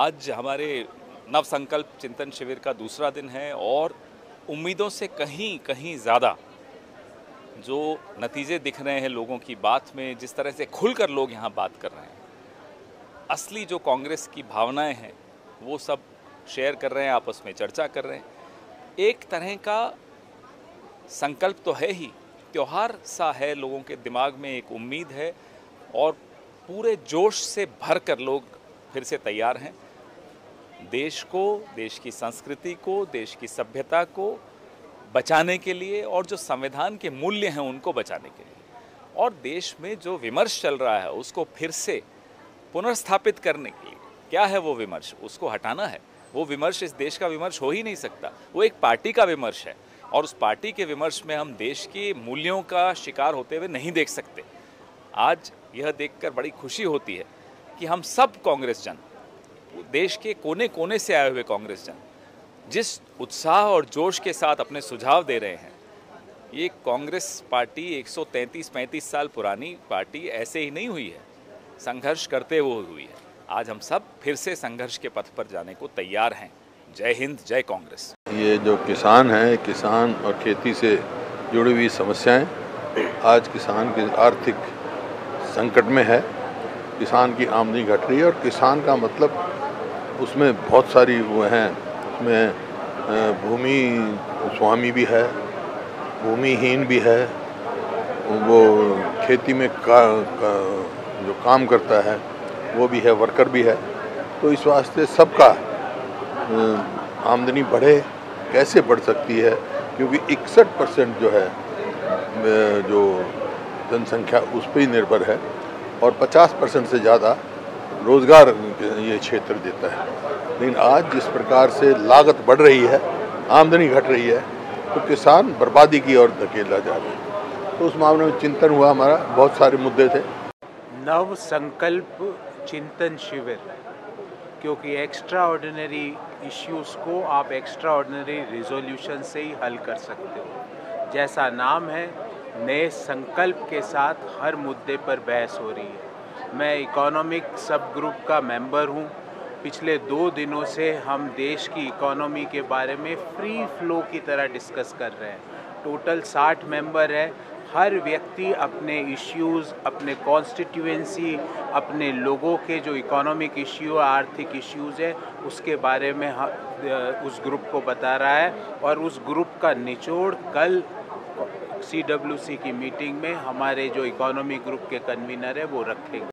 आज हमारे नव संकल्प चिंतन शिविर का दूसरा दिन है और उम्मीदों से कहीं कहीं ज़्यादा जो नतीजे दिख रहे हैं लोगों की बात में, जिस तरह से खुलकर लोग यहाँ बात कर रहे हैं, असली जो कांग्रेस की भावनाएं हैं वो सब शेयर कर रहे हैं, आपस में चर्चा कर रहे हैं। एक तरह का संकल्प तो है ही, त्योहार सा है, लोगों के दिमाग में एक उम्मीद है और पूरे जोश से भरकर लोग फिर से तैयार हैं देश को, देश की संस्कृति को, देश की सभ्यता को बचाने के लिए और जो संविधान के मूल्य हैं उनको बचाने के लिए, और देश में जो विमर्श चल रहा है उसको फिर से पुनर्स्थापित करने के लिए। क्या है वो विमर्श? उसको हटाना है। वो विमर्श इस देश का विमर्श हो ही नहीं सकता, वो एक पार्टी का विमर्श है और उस पार्टी के विमर्श में हम देश के मूल्यों का शिकार होते हुए नहीं देख सकते। आज यह देखकर बड़ी खुशी होती है कि हम सब कांग्रेस जन, देश के कोने कोने से आए हुए कांग्रेस जन जिस उत्साह और जोश के साथ अपने सुझाव दे रहे हैं। ये कांग्रेस पार्टी 133-35 साल पुरानी पार्टी ऐसे ही नहीं हुई है, संघर्ष करते हुए हुई है। आज हम सब फिर से संघर्ष के पथ पर जाने को तैयार हैं। जय हिंद, जय कांग्रेस। ये जो किसान हैं, किसान और खेती से जुड़ी हुई समस्याएं, आज किसान के आर्थिक संकट में है। किसान की आमदनी घट रही है और किसान का मतलब उसमें बहुत सारी वो हैं, उसमें भूमि स्वामी भी है, भूमिहीन भी है, वो खेती में जो काम करता है वो भी है, वर्कर भी है। तो इस वास्ते सबका आमदनी बढ़े, कैसे बढ़ सकती है? क्योंकि 61% जो है जो जनसंख्या उस पर ही निर्भर है और 50% से ज़्यादा रोज़गार ये क्षेत्र देता है। लेकिन आज जिस प्रकार से लागत बढ़ रही है, आमदनी घट रही है, तो किसान बर्बादी की ओर धकेला जा रहा है। तो उस मामले में चिंतन हुआ हमारा, बहुत सारे मुद्दे थे। नव संकल्प चिंतन शिविर, क्योंकि एक्स्ट्रा ऑर्डिनरी इश्यूज़ को आप एक्स्ट्रा ऑर्डिनरी रिजोल्यूशन से ही हल कर सकते हो। जैसा नाम है, नए संकल्प के साथ हर मुद्दे पर बहस हो रही है। मैं इकोनॉमिक सब ग्रुप का मेंबर हूँ। पिछले 2 दिनों से हम देश की इकोनॉमी के बारे में फ्री फ्लो की तरह डिस्कस कर रहे हैं। टोटल 60 मेंबर है। हर व्यक्ति अपने इश्यूज़, अपने कॉन्स्टिट्यूएंसी, अपने लोगों के जो इकोनॉमिक इश्यू, आर्थिक इश्यूज़ है, उसके बारे में उस ग्रुप को बता रहा है और उस ग्रुप का निचोड़ कल CWC की मीटिंग में हमारे जो इकोनॉमी ग्रुप के कन्वीनर है वो रखेंगे।